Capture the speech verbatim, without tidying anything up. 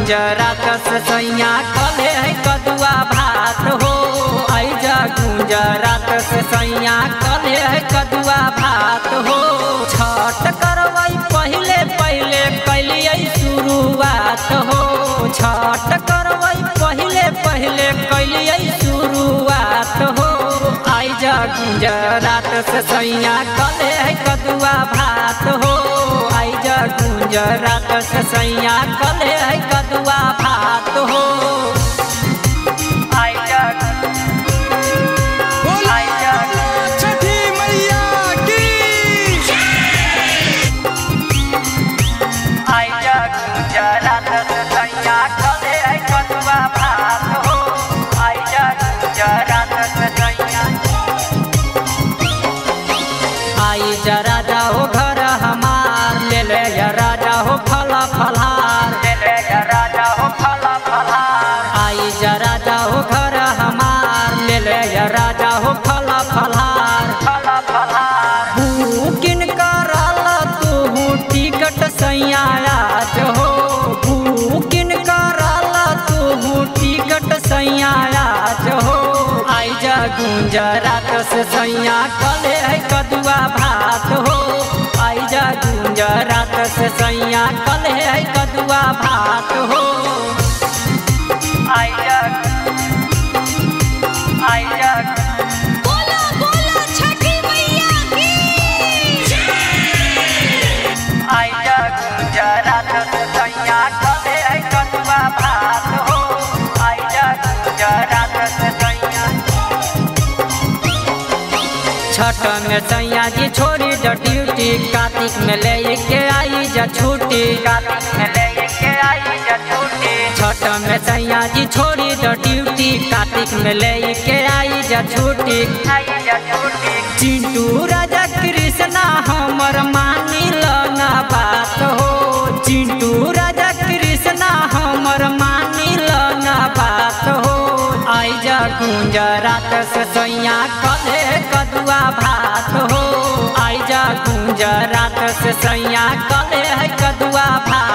गुंजरात से सैया कले है कदुआ भात हो। आइजा गुंजरात से सैया कले है कदुआ भात हो। छठ करवाई पहले पहले कैलिए शुरुआत हो। छठ करवाई पहले पहले कैलिए शुरुआत हो। आइजा गुंजरात से सैया कले है कदुआ भात हो। आइजा गुंजरात से सैया कले है कदुआ भात हो। आइजा आइजा छठी मैया की आइजा गुंजरात से सैया कले है कदुआ भात हो। आइजा गुंजरात से सैया आइजा राजा हो घर हमार ले ले या राजा हो फला फलहार ले ले या राजा हो फला फलहार। आइजा राजा हो घर हमार ले ले या राजा हो फला फलहार फला फलहार। बुकिन कराला तू टिकट सैया आज हो। बुकिन कराला तू टिकट सैया आज हो। आइजा गुंजरात से सैया कले है कदुआ भात हो। आइजा गुंजरात से सैया कले है कदुआ भात हो। आइजा आइजा बोलो बोलो छठी मैया की आइजा गुंजरात से सैया कले है कदुआ भात हो। आइजा गुंजरात से सैया छठ में सैया जी छोड़ी द ड्यूटी कार्तिक में ले के आई जा छुट्टी कार्तिक में ले के आई जा छुट्टी। छठ में सैया जी छोड़ी द ड्यूटी कार्तिक में ले के आई जा छुट्टी आई जा छुट्टी। चिंटू राजा कृष्णा हमर मानी ना बात हो। चिंटू राजा कृष्णा हमर मानी ना बात हो। आइजा गुंजरात से सैया कले कदुआ भात हो। आइजा गुंजरात से सैया कले है कदुआ भात।